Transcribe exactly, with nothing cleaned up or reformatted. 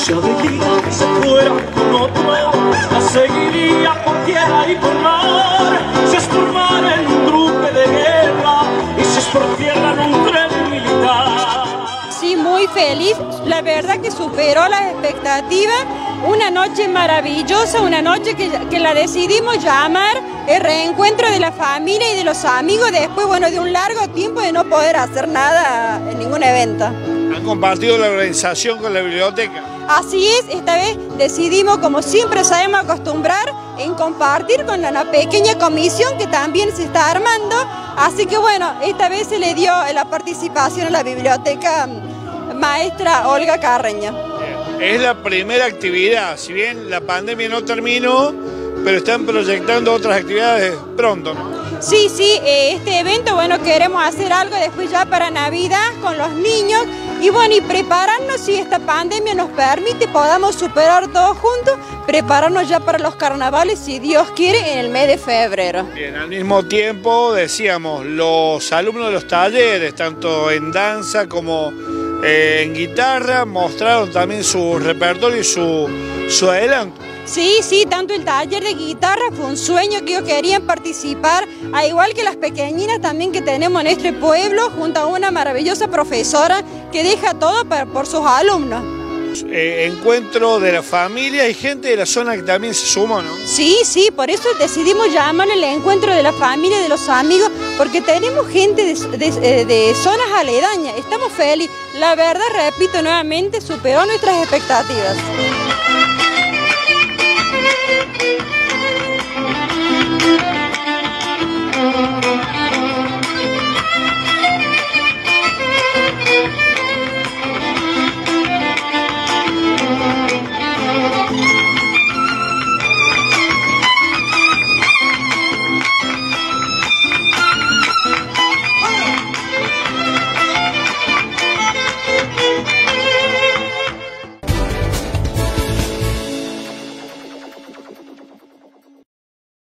Si alegría que se fuera con otro, la seguiría por tierra y por mar. Si es por mar en un truque de guerra, y si es por tierra en un tren militar. Sí, muy feliz, la verdad que superó las expectativas, una noche maravillosa, una noche que, que la decidimos llamar el reencuentro de la familia y de los amigos después, bueno, de un largo tiempo de no poder hacer nada en ningún evento. ¿Han compartido la organización con la biblioteca? Así es, esta vez decidimos, como siempre sabemos acostumbrar, en compartir con una pequeña comisión que también se está armando, así que bueno, esta vez se le dio la participación a la biblioteca maestra Olga Carreño. Es la primera actividad, si bien la pandemia no terminó, pero están proyectando otras actividades pronto, ¿no? Sí, sí, este evento, bueno, queremos hacer algo después ya para Navidad con los niños y bueno, y prepararnos, si esta pandemia nos permite, podamos superar todos juntos, prepararnos ya para los carnavales, si Dios quiere, en el mes de febrero. Bien, al mismo tiempo, decíamos, los alumnos de los talleres, tanto en danza como eh, en guitarra, mostraron también su repertorio y su, su adelanto. Sí, sí, tanto el taller de guitarra fue un sueño que ellos querían participar, al igual que las pequeñinas también que tenemos en este pueblo, junto a una maravillosa profesora que deja todo para, por sus alumnos. Eh, encuentro de la familia y gente de la zona que también se sumó, ¿no? Sí, sí, por eso decidimos llamarle el encuentro de la familia y de los amigos, porque tenemos gente de, de, de zonas aledañas, estamos felices. La verdad, repito nuevamente, superó nuestras expectativas.